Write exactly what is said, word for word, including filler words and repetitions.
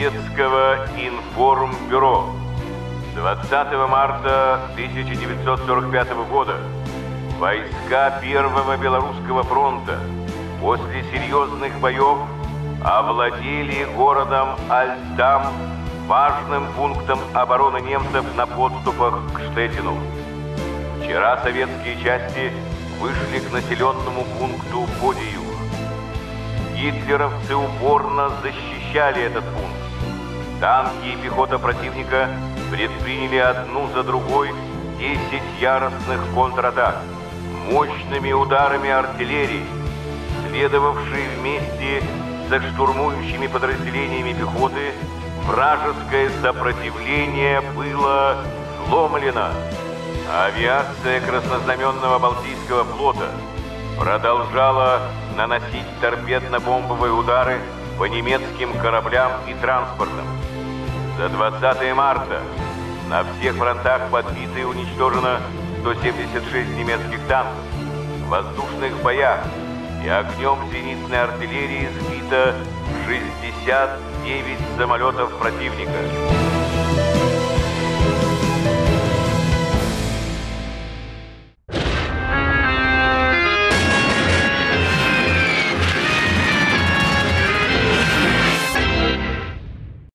Советского информбюро. двадцатого марта тысяча девятьсот сорок пятого года войска Первого Белорусского фронта после серьезных боев овладели городом Альтам, важным пунктом обороны немцев на подступах к Штеттину. Вчера советские части вышли к населенному пункту Подиюх. Гитлеровцы упорно защищали этот пункт. Танки и пехота противника предприняли одну за другой десять яростных контратак. Мощными ударами артиллерии, следовавшие вместе со штурмующими подразделениями пехоты, вражеское сопротивление было сломлено. Авиация Краснознаменного Балтийского флота продолжала наносить торпедно-бомбовые удары по немецким кораблям и транспортам. За двадцатое марта на всех фронтах подбито и уничтожено сто семьдесят шесть немецких танков. В воздушных боях и огнем зенитной артиллерии сбито шестьдесят девять самолетов противника.